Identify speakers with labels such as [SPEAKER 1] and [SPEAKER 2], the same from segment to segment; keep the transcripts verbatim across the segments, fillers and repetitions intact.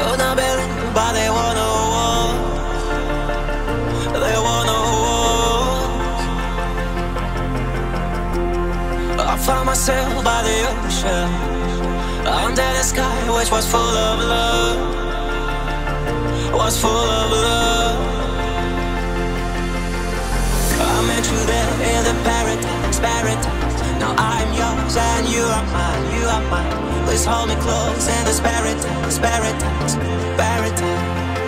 [SPEAKER 1] Couldn't believe, but they wanna walk. They wanna walk. I found myself by the ocean, under the sky which was full of love. Was full of love. I met you there in the paradise, paradise. Now I'm yours and you are mine, you are mine. Please hold me close in this paradise, paradise, paradise.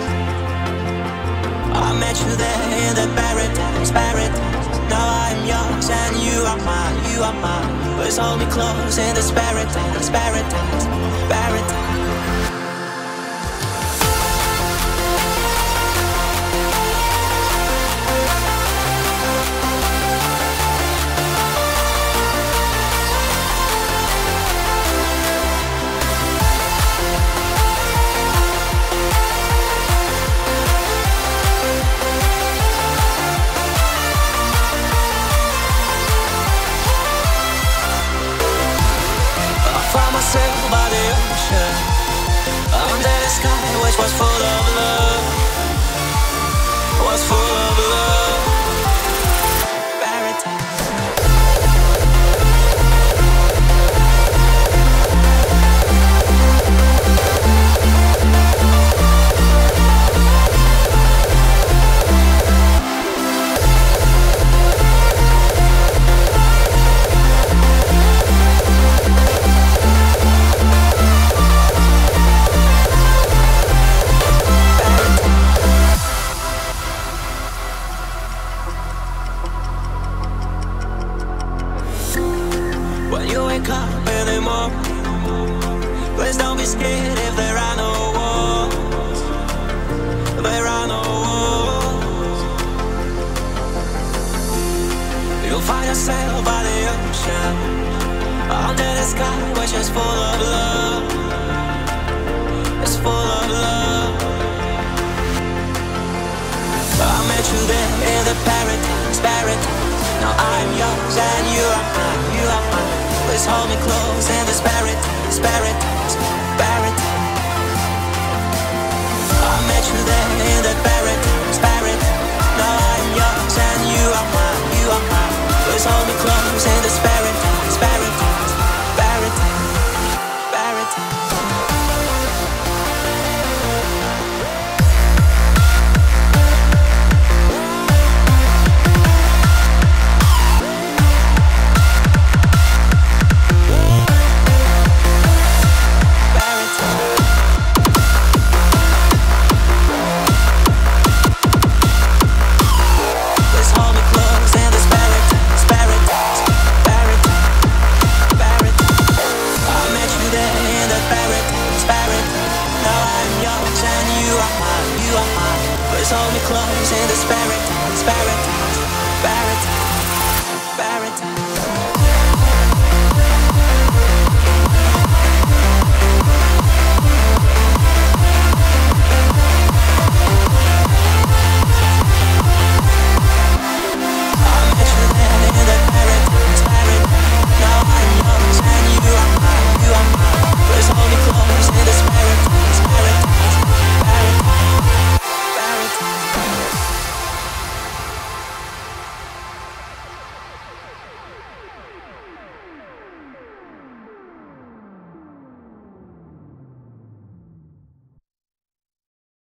[SPEAKER 1] I met you there in the paradise, paradise. Now I'm yours and you are mine, you are mine. Please hold me close in this paradise, paradise, paradise. By the ocean, under the sky which was full of love. Was full of love. Paradise. When you wake up in the morning, please don't be scared if there are no walls. There are no walls. You'll find yourself by the ocean, under the sky which is full of love. It's full of love. I met you there in the paradise, paradise. Now I'm yours and you are mine, you are mine. Please hold me close in this paradise, paradise, paradise.